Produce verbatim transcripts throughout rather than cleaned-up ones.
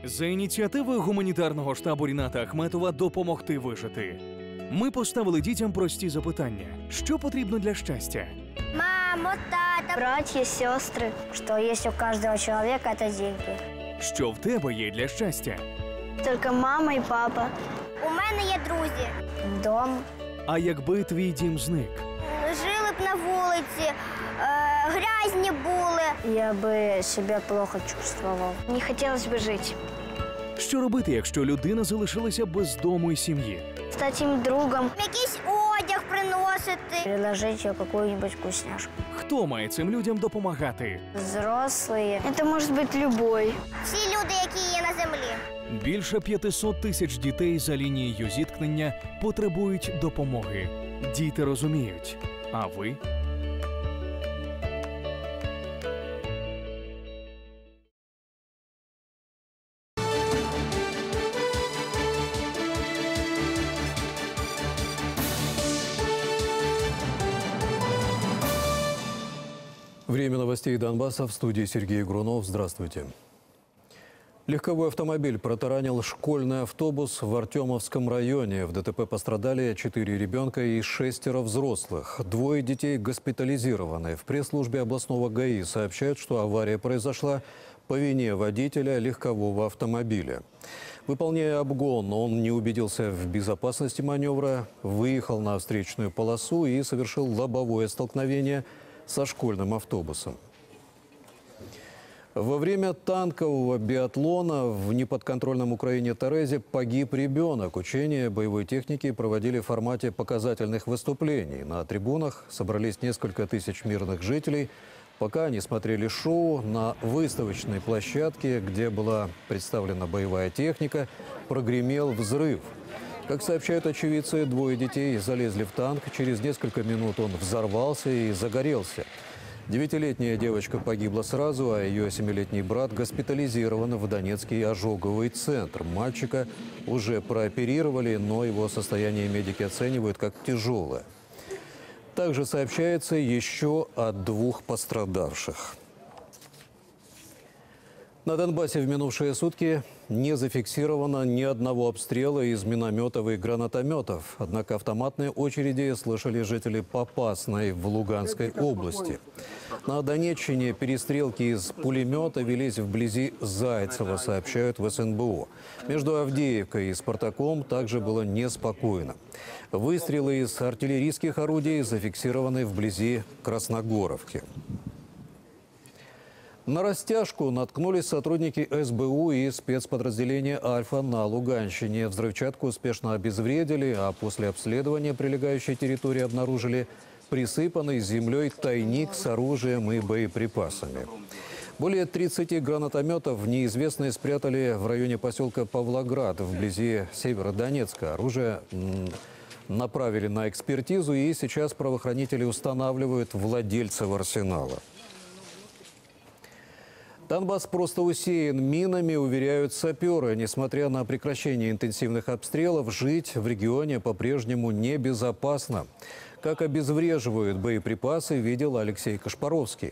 За ініціативи гуманітарного штабу Ріната Ахметова допомогти вижити. Ми поставили дітям прості запитання. Що потрібно для щастя? Мамо, тата, братья, сестры. Что есть у каждого человека, это деньги. Що в тебе є для щастя? Только мама и папа. У мене є друзі. Дом. А якби твій дім зник? Жили б на вулиці, э, грязні були. Я би себе плохо чувствовал. Не хотелось бы жить. Що робити, якщо людина залишилася без дому і сім'ї? Стать їм другом. Якийсь одяг приносити. Предложить їй какую-нибудь вкусняшку. Хто має цим людям допомагати? Взрослые. Это может быть любой. Всі люди, які є на землі. Більше п'ятисот тисяч дітей за лінією зіткнення потребують допомоги. Діти розуміють. А ви? Время новостей Донбасса, в студии Сергей Грунов. Здравствуйте. Легковой автомобиль протаранил школьный автобус в Артемовском районе. В ДТП пострадали четыре ребенка и шестеро взрослых. Двое детей госпитализированы. В пресс-службе областного ГАИ сообщают, что авария произошла по вине водителя легкового автомобиля. Выполняя обгон, он не убедился в безопасности маневра, выехал на встречную полосу и совершил лобовое столкновение со школьным автобусом. Во время танкового биатлона в неподконтрольном Украине Терезе погиб ребенок. Учения боевой техники проводили в формате показательных выступлений. На трибунах собрались несколько тысяч мирных жителей. Пока они смотрели шоу, на выставочной площадке, где была представлена боевая техника, прогремел взрыв. Как сообщают очевидцы, двое детей залезли в танк. Через несколько минут он взорвался и загорелся. Девятилетняя девочка погибла сразу, а ее семилетний брат госпитализирован в Донецкий ожоговый центр. Мальчика уже прооперировали, но его состояние медики оценивают как тяжелое. Также сообщается еще о двух пострадавших. На Донбассе в минувшие сутки не зафиксировано ни одного обстрела из минометов и гранатометов. Однако автоматные очереди слышали жители Попасной в Луганской области. На Донеччине перестрелки из пулемета велись вблизи Зайцева, сообщают в СНБО. Между Авдеевкой и Спартаком также было неспокойно. Выстрелы из артиллерийских орудий зафиксированы вблизи Красногоровки. На растяжку наткнулись сотрудники СБУ и спецподразделения «Альфа» на Луганщине. Взрывчатку успешно обезвредили, а после обследования прилегающей территории обнаружили присыпанный землей тайник с оружием и боеприпасами. Более тридцати гранатометов неизвестные спрятали в районе поселка Павлоград, вблизи Северодонецка. Оружие направили на экспертизу, и сейчас правоохранители устанавливают владельцев арсенала. Донбасс просто усеян минами, уверяют саперы. Несмотря на прекращение интенсивных обстрелов, жить в регионе по-прежнему небезопасно. Как обезвреживают боеприпасы, видел Алексей Кашпаровский.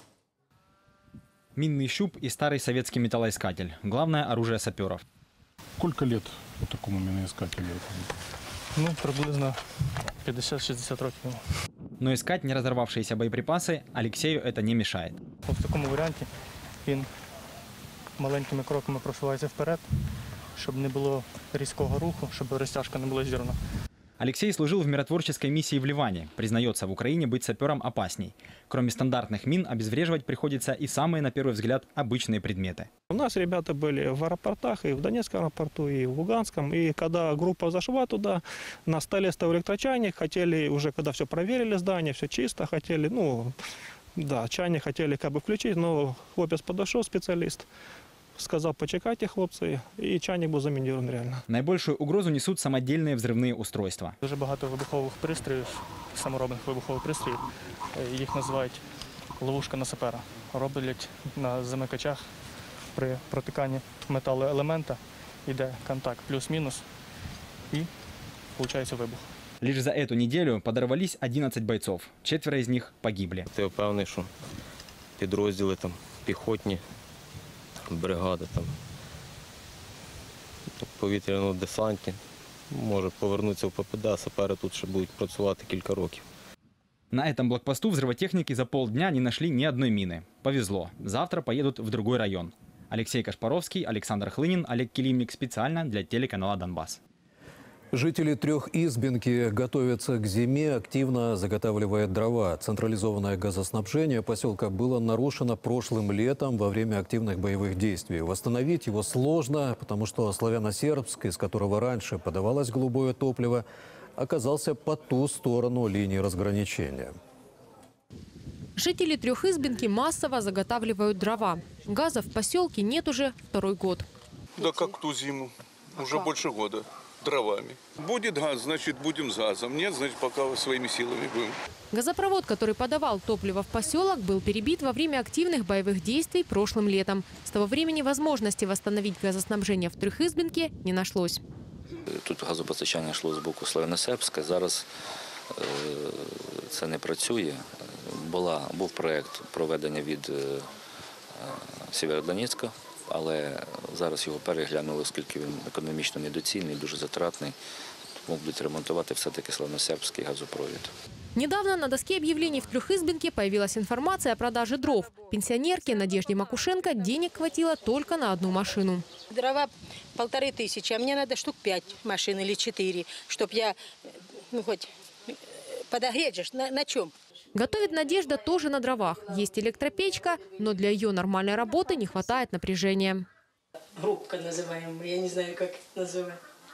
Минный щуп и старый советский металлоискатель. Главное оружие саперов. Сколько лет вот такому миноискателю? Ну, приблизно п'ятдесят-шістдесят років. Но искать не разорвавшиеся боеприпасы Алексею это не мешает. В такому варіанті він маленькими кроками просувається вперед, щоб не було різкого руху, щоб розтяжка не була зірвана. Алексей служил в миротворческой миссии в Ливане. Признается, в Украине быть сапером опасней. Кроме стандартных мин, обезвреживать приходится и самые, на первый взгляд, обычные предметы. У нас ребята были в аэропортах, и в Донецком аэропорту, и в Луганском. И когда группа зашла туда, на столе стоял электрочайник, хотели, уже когда все проверили здание, все чисто, хотели, ну, да, чайник хотели как бы включить, но хлопец подошел, специалист, сказал, почекайте, хлопцы, и чайник был заминирован реально. Наибольшую угрозу несут самодельные взрывные устройства. Дуже багато вибухових пристроїв, саморобних вибухових пристроїв, їх називають ловушка на сапера. Роблять на замикачах при протиканні металоелемента, йде контакт плюс-мінус і виходить вибух. Лишь за эту неделю подорвались одиннадцать бойцов. Четверо из них погибли. Я впевнений, що підрозділи там, піхотні, бригади там, повітряному десанті. Може повернутися в ППД, а сапери тут ще будуть працювати кілька років. На этом блокпосту взрывотехники за полдня не нашли ни одной мины. Повезло. Завтра поедут в другой район. Алексей Кашпаровский, Александр Хлынин, Олег Килимник специально для телеканала «Донбасс». Жители Трехизбинки готовятся к зиме, активно заготавливая дрова. Централизованное газоснабжение поселка было нарушено прошлым летом во время активных боевых действий. Восстановить его сложно, потому что Славяно-Сербск, из которого раньше подавалось голубое топливо, оказался по ту сторону линии разграничения. Жители Трехизбинки массово заготавливают дрова. Газа в поселке нет уже второй год. Да как ту зиму. Уже больше года. Дровами. Будет газ, значит, будем с газом. Нет, значит, пока своими силами будем. Газопровод, который подавал топливо в поселок, был перебит во время активных боевых действий прошлым летом. С того времени возможности восстановить газоснабжение в Трехизбинке не нашлось. Тут газопостачання йшло з боку Славяно-Сербська. Зараз е, це не працює. Була, був проєкт проведення від е, Сєвєродонецька, але зараз його переглянули, оскільки він економічно недоцільний, дуже затратний. Тому будуть ремонтувати все-таки Славяно-Сербський газопровід. Недавно на доске объявлений в Трехизбинке появилась информация о продаже дров. Пенсионерке Надежде Макушенко денег хватило только на одну машину. Дрова полторы тысячи, а мне надо штук пять машин или четыре, чтобы я, ну, хоть подогреть, на, на чем? Готовит Надежда тоже на дровах. Есть электропечка, но для ее нормальной работы не хватает напряжения. Грубка называемая, я не знаю, как называть.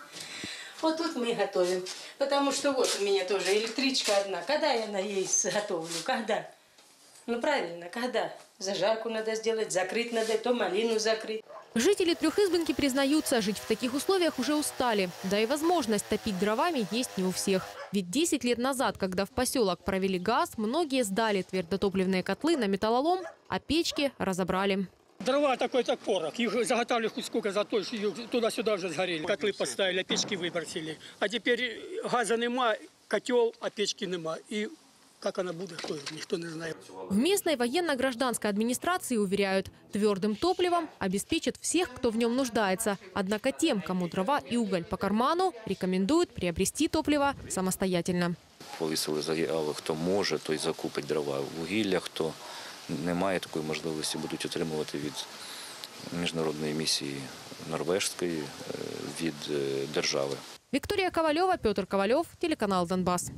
Вот тут мы готовим, потому что вот у меня тоже электричка одна. Когда я на ей готовлю? Когда? Ну правильно, когда? Зажарку надо сделать, закрыть надо, то малину закрыть. Жители Трехизбинки признаются, жить в таких условиях уже устали. Да и возможность топить дровами есть не у всех. Ведь десять лет назад, когда в поселок провели газ, многие сдали твердотопливные котлы на металлолом, а печки разобрали. Дрова такой-то корок. Их заготавливали хоть сколько за то, что туда-сюда уже сгорели. Котлы поставили, а печки выбросили. А теперь газа нема, котел, а печки нема. И как она будет, никто не знает. В местной военно-гражданской администрации уверяют, твердым топливом обеспечат всех, кто в нем нуждается. Однако тем, кому дрова и уголь по карману, рекомендуют приобрести топливо самостоятельно. Повісили заяви, хто може, той закупить дрова. Вугілля, хто не має такої можливості, будуть отримувати від міжнародної місії норвежської, від держави. Виктория Ковалева, Петр Ковалев, телеканал «Донбасс».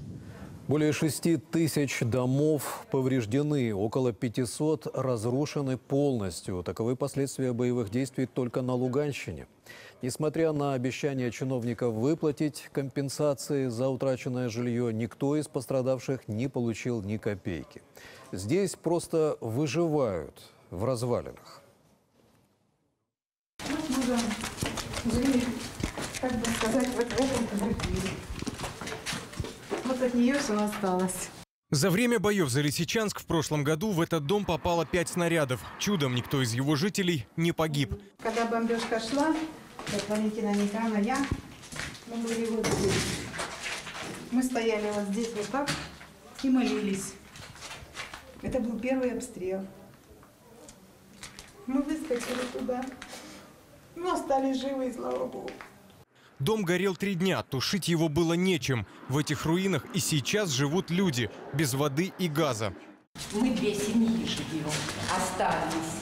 Более шести тысяч домов повреждены, около пятисот разрушены полностью. Таковы последствия боевых действий только на Луганщине. Несмотря на обещание чиновников выплатить компенсации за утраченное жилье, никто из пострадавших не получил ни копейки. Здесь просто выживают в развалинах. Мы жили, как бы сказать, в этом квартире. Вот от нее все осталось. За время боев за Лисичанск в прошлом году в этот дом попало пять снарядов. Чудом никто из его жителей не погиб. Когда бомбежка шла, вот Валентина Николаевна, я, мы были вот здесь. Мы стояли вот здесь вот так и молились. Это был первый обстрел. Мы выскочили туда, но остались живы, и слава Богу. Дом горел три дня, тушить его было нечем. В этих руинах и сейчас живут люди, без воды и газа. Мы две семьи живем, остались.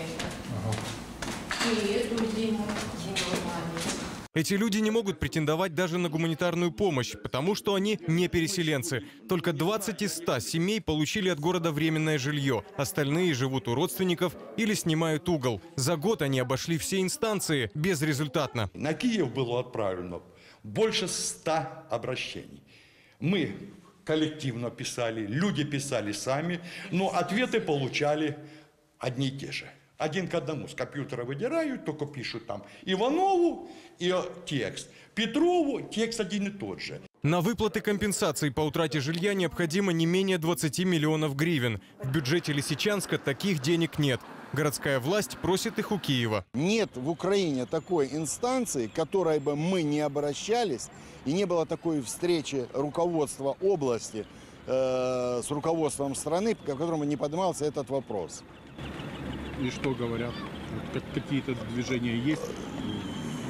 И эту зиму, Эти люди не могут претендовать даже на гуманитарную помощь, потому что они не переселенцы. Только двадцать из ста семей получили от города временное жилье. Остальные живут у родственников или снимают угол. За год они обошли все инстанции безрезультатно. На Киев было отправлено больше ста обращений. Мы коллективно писали, люди писали сами, но ответы получали одни и те же. Один к одному. С компьютера выдирают, только пишут там Иванову и текст. Петрову текст один и тот же. На выплаты компенсаций по утрате жилья необходимо не менее двадцати миллионов гривен. В бюджете Лисичанска таких денег нет. Городская власть просит их у Киева. Нет в Украине такой инстанции, к которой бы мы не обращались, и не было такой встречи руководства области э, с руководством страны, в котором не поднимался этот вопрос. И что говорят? Как, какие-то движения есть?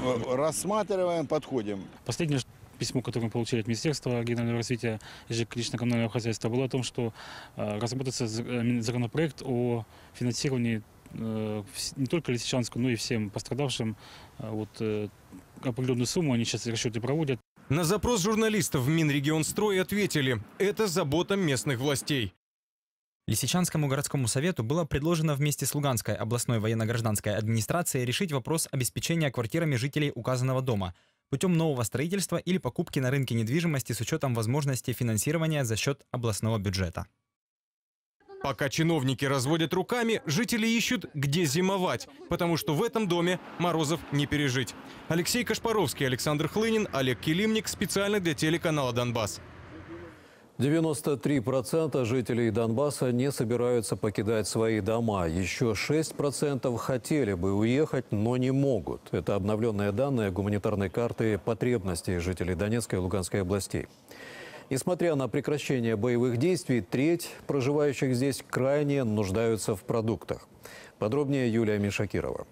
рассматриваем, подходим. Последнее письмо, которое мы получили от Министерства регионального развития и жилищно-коммунального хозяйства, было о том, что разработается законопроект о финансировании не только Лисичанску, но и всем пострадавшим. Вот, определенную сумму они сейчас расчеты проводят. На запрос журналистов в Минрегионстрой ответили – это забота местных властей. Лисичанскому городскому совету было предложено вместе с Луганской областной военно-гражданской администрацией решить вопрос обеспечения квартирами жителей указанного дома путем нового строительства или покупки на рынке недвижимости с учетом возможности финансирования за счет областного бюджета. Пока чиновники разводят руками, жители ищут, где зимовать, потому что в этом доме морозов не пережить. Алексей Кашпаровский, Александр Хлынин, Олег Килимник. Специально для телеканала «Донбасс». девяносто три процента жителей Донбасса не собираются покидать свои дома. Еще шесть процентов хотели бы уехать, но не могут. Это обновленные данные гуманитарной карты потребностей жителей Донецкой и Луганской областей. Несмотря на прекращение боевых действий, треть проживающих здесь крайне нуждаются в продуктах. Подробнее Юлия Мишакирова.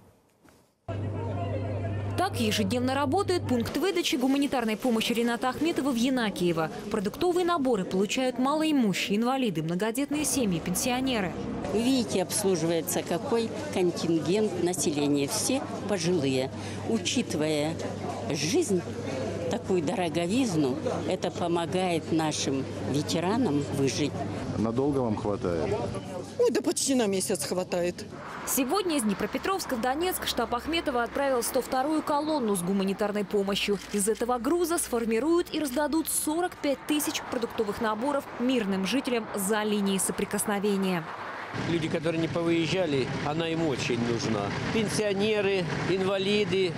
Так ежедневно работает пункт выдачи гуманитарной помощи Рената Ахметова в Янакиево. Продуктовые наборы получают малоимущие, инвалиды, многодетные семьи, пенсионеры. Вы видите, обслуживается какой контингент населения. Все пожилые. Учитывая жизнь, такую дороговизну, это помогает нашим ветеранам выжить. Надолго вам хватает? Ой, да почти на месяц хватает. Сегодня из Днепропетровска в Донецк штаб Ахметова отправил сто вторую колонну с гуманитарной помощью. Из этого груза сформируют и раздадут сорок пять тысяч продуктовых наборов мирным жителям за линией соприкосновения. Люди, которые не повыезжали, она им очень нужна. Пенсионеры, инвалиды,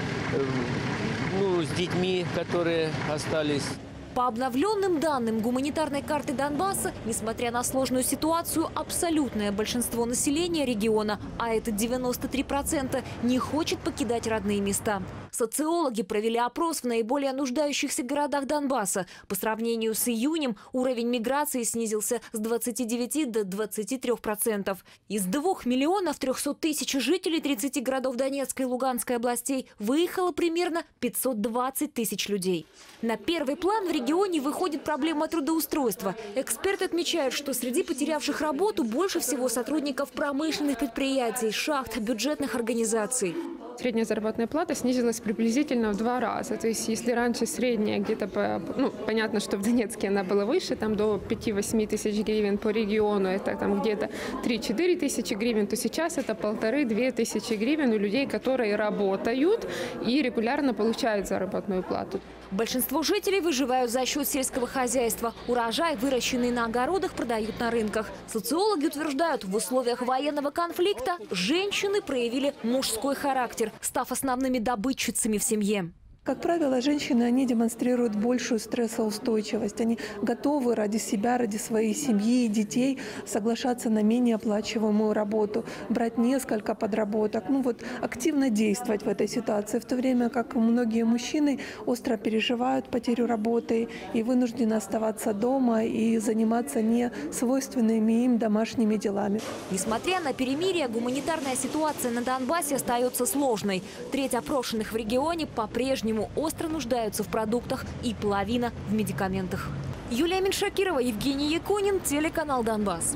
ну, с детьми, которые остались. По обновленным данным гуманитарной карты Донбасса, несмотря на сложную ситуацию, абсолютное большинство населения региона, а это девяносто три процента, не хочет покидать родные места. Социологи провели опрос в наиболее нуждающихся городах Донбасса. По сравнению с июнем уровень миграции снизился с двадцати девяти до двадцати трёх процентов. Из двух миллионов трёхсот тысяч жителей тридцати городов Донецкой и Луганской областей выехало примерно пятьсот двадцать тысяч людей. На первый план в регионе выходит проблема трудоустройства. Эксперты отмечают, что среди потерявших работу больше всего сотрудников промышленных предприятий, шахт, бюджетных организаций. Средняя заработная плата снизилась приблизительно в два раза. То есть если раньше средняя где-то, по, ну, понятно, что в Донецке она была выше, там до пяти-восьми тысяч гривен по региону, это там где-то три-четыре тысячи гривен, то сейчас это полторы-две тысячи гривен у людей, которые работают и регулярно получают заработную плату. Большинство жителей выживают за счет сельского хозяйства. Урожай, выращенный на огородах, продают на рынках. Социологи утверждают, в условиях военного конфликта женщины проявили мужской характер, став основными добытчицами в семье. Как правило, женщины, они демонстрируют большую стрессоустойчивость. Они готовы ради себя, ради своей семьи и детей соглашаться на менее оплачиваемую работу, брать несколько подработок, ну вот активно действовать в этой ситуации, в то время как многие мужчины остро переживают потерю работы и вынуждены оставаться дома и заниматься не свойственными им домашними делами. Несмотря на перемирие, гуманитарная ситуация на Донбассе остается сложной. Треть опрошенных в регионе по-прежнему остро нуждаются в продуктах и половина в медикаментах. Юлия Меньшакирова, Евгений Якунин, телеканал «Донбасс».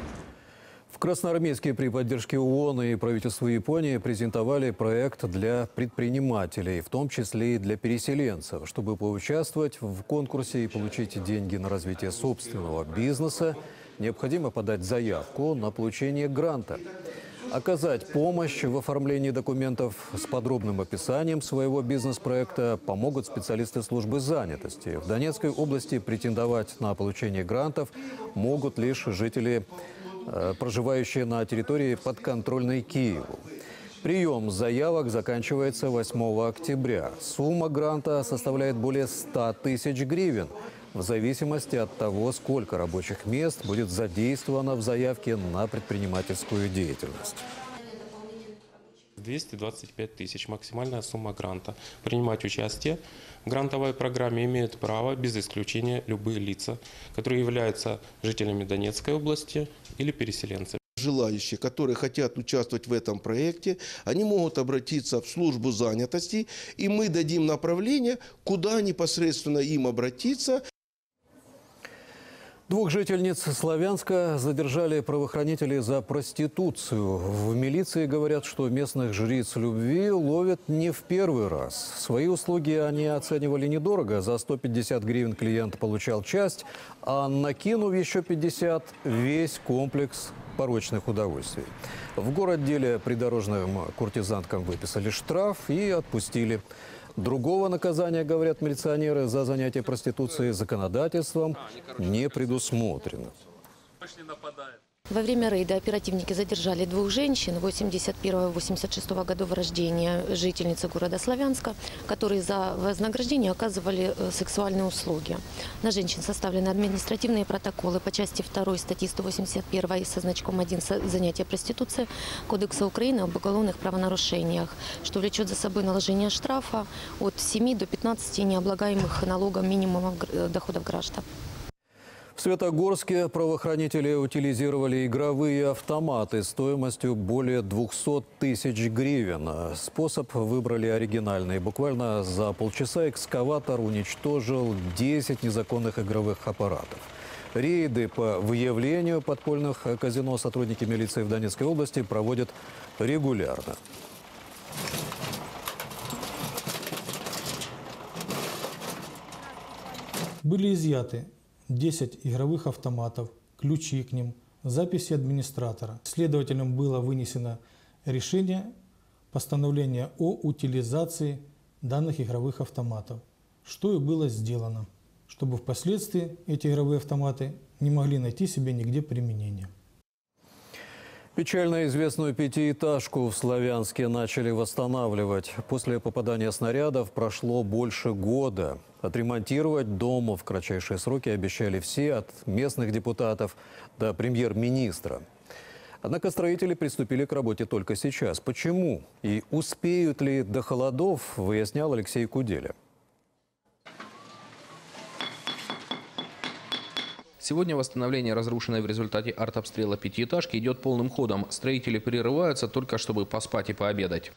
В Красноармейске при поддержке ООН и правительства Японии презентовали проект для предпринимателей, в том числе и для переселенцев. Чтобы поучаствовать в конкурсе и получить деньги на развитие собственного бизнеса, необходимо подать заявку на получение гранта. Оказать помощь в оформлении документов с подробным описанием своего бизнес-проекта помогут специалисты службы занятости. В Донецкой области претендовать на получение грантов могут лишь жители, проживающие на территории подконтрольной Киеву. Прием заявок заканчивается восьмого октября. Сумма гранта составляет более ста тысяч гривен. В зависимости от того, сколько рабочих мест будет задействовано в заявке на предпринимательскую деятельность. двести двадцать пять тысяч – максимальная сумма гранта. Принимать участие в грантовой программе имеют право без исключения любые лица, которые являются жителями Донецкой области или переселенцами. Желающие, которые хотят участвовать в этом проекте, они могут обратиться в службу занятости, и мы дадим направление, куда непосредственно им обратиться. Двух жительниц Славянска задержали правоохранители за проституцию. В милиции говорят, что местных жриц любви ловят не в первый раз. Свои услуги они оценивали недорого. За сто пятьдесят гривен клиент получал часть, а накинув еще пятьдесят – весь комплекс порочных удовольствий. В городделе придорожным куртизанкам выписали штраф и отпустили. Другого наказания, говорят милиционеры, за занятие проституцией законодательством не предусмотрено. Во время рейда оперативники задержали двух женщин восемьдесят первого — восемьдесят шестого годов рождения, жительницы города Славянска, которые за вознаграждение оказывали сексуальные услуги. На женщин составлены административные протоколы по части второй статьи сто восемьдесят один со значком один «Занятие проституцией» Кодекса Украины об уголовных правонарушениях, что влечет за собой наложение штрафа от семи до пятнадцати необлагаемых налогом минимумов доходов граждан. В Светогорске правоохранители утилизировали игровые автоматы стоимостью более двухсот тысяч гривен. Способ выбрали оригинальный. Буквально за полчаса экскаватор уничтожил десять незаконных игровых аппаратов. Рейды по выявлению подпольных казино сотрудники милиции в Донецкой области проводят регулярно. Были изъяты десять игровых автоматов, ключи к ним, записи администратора. Следователям было вынесено решение постановления о утилизации данных игровых автоматов, что и было сделано, чтобы впоследствии эти игровые автоматы не могли найти себе нигде применения. Печально известную пятиэтажку в Славянске начали восстанавливать. После попадания снарядов прошло больше года. Отремонтировать дом в кратчайшие сроки обещали все, от местных депутатов до премьер-министра. Однако строители приступили к работе только сейчас. Почему? И успеют ли до холодов, выяснял Алексей Куделя. Сегодня восстановление разрушенной в результате артобстрела пятиэтажки идет полным ходом. Строители прерываются только чтобы поспать и пообедать.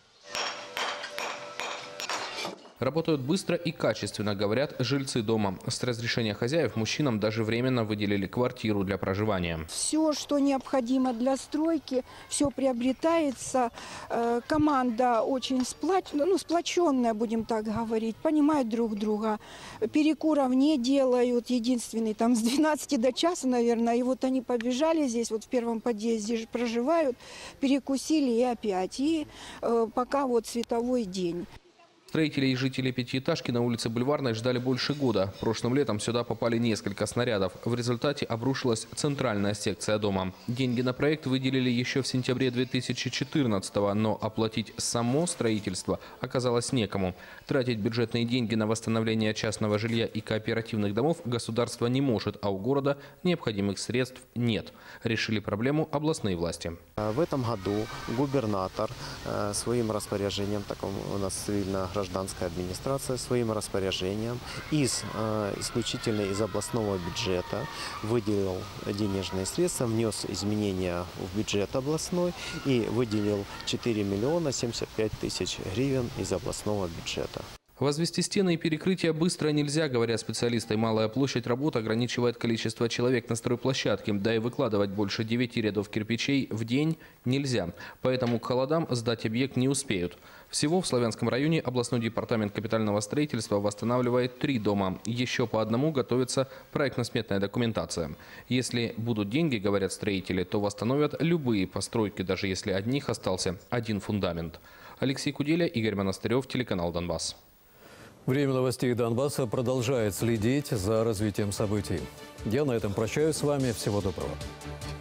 Работают быстро и качественно, говорят жильцы дома. С разрешения хозяев мужчинам даже временно выделили квартиру для проживания. Все, что необходимо для стройки, все приобретается. Команда очень сплоченная, ну, сплоченная, будем так говорить, понимают друг друга. Перекуров не делают. Единственный там с двенадцати до часа, наверное. И вот они побежали здесь, вот в первом подъезде проживают, перекусили и опять. И пока вот световой день. Строители и жители пятиэтажки на улице Бульварной ждали больше года. Прошлым летом сюда попали несколько снарядов. В результате обрушилась центральная секция дома. Деньги на проект выделили еще в сентябре две тысячи четырнадцатого, но оплатить само строительство оказалось некому. Тратить бюджетные деньги на восстановление частного жилья и кооперативных домов государство не может, а у города необходимых средств нет. Решили проблему областные власти. В этом году губернатор своим распоряжением, так у нас цивильно-гражданская гражданская администрация своим распоряжением из, э, исключительно из областного бюджета выделил денежные средства, внес изменения в бюджет областной и выделил четыре миллиона семьдесят пять тысяч гривен из областного бюджета. Возвести стены и перекрытия быстро нельзя, говорят специалисты. Малая площадь работ ограничивает количество человек на стройплощадке. Да и выкладывать больше девяти рядов кирпичей в день нельзя. Поэтому к холодам сдать объект не успеют. Всего в Славянском районе областной департамент капитального строительства восстанавливает три дома. Еще по одному готовится проектно-сметная документация. Если будут деньги, говорят строители, то восстановят любые постройки, даже если от них остался один фундамент. Алексей Куделя, Игорь Монастырев, телеканал «Донбасс». Время новостей Донбасса продолжает следить за развитием событий. Я на этом прощаюсь с вами. Всего доброго.